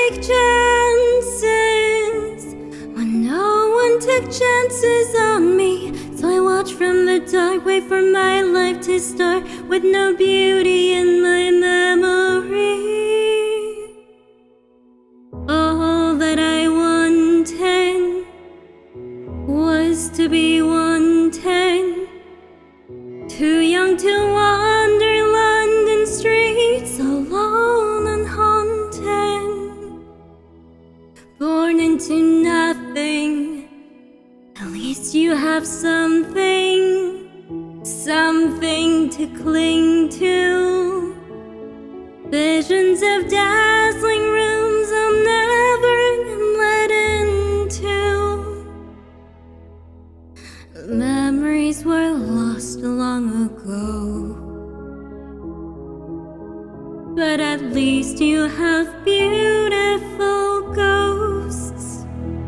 take chances when no one took chances on me. So I watch from the dark, wait for my life to start with no beauty in my memory. All that I wanted was to be 110, too young to wander London streets alone and haunted. Born into nothing, at least you have something, something to cling to. Visions of dazzling rooms I'll never let into. Memories were lost long ago, but at least you have beautiful ghosts.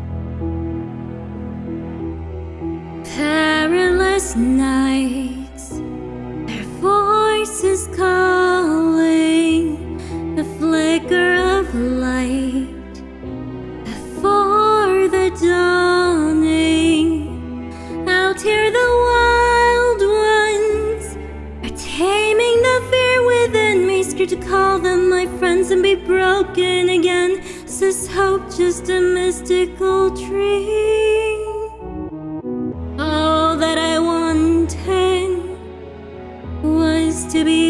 Perilous nights, their voices calling, the flicker of light before the dawning. Out here the wild ones are taming the fear within me, scared to call them my friends and be broken again. Is this hope just a mystical dream? All that I wanted was to be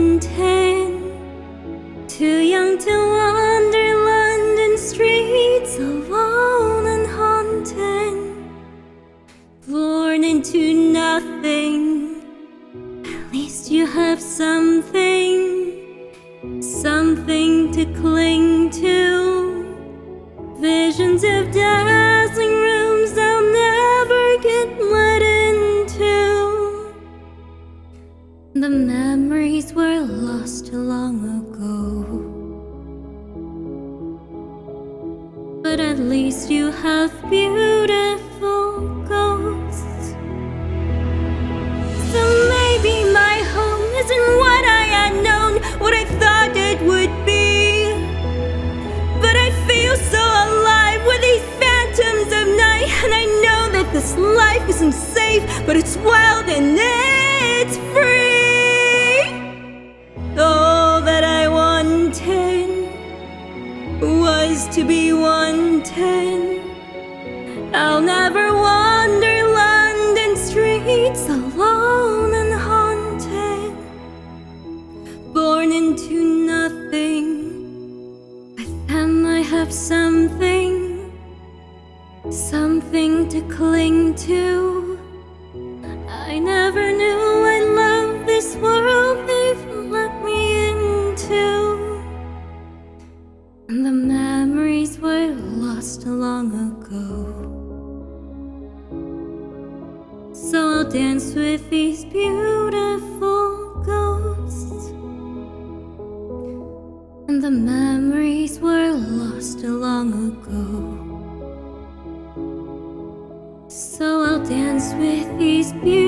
110, too young to wander London streets alone and haunted. Born into nothing, at least you have something, something to cling to. Visions of dazzling rooms I'll never get let into. The memories were lost long ago, but at least you have beautiful ghosts. So maybe my home isn't what I had known, what I thought it would be. But I feel so alive with these phantoms of night, and I know that this life isn't safe, but it's wild and it's free. All that I wanted was to be 110. I'll never wander London streets alone and haunted. Born into nothing, with them I have something, something to cling to. I never knew I loved this world they've let me into. And the memories were lost long ago, so I'll dance with these beautiful ghosts. And the memories were lost long ago, so I'll dance with these beautiful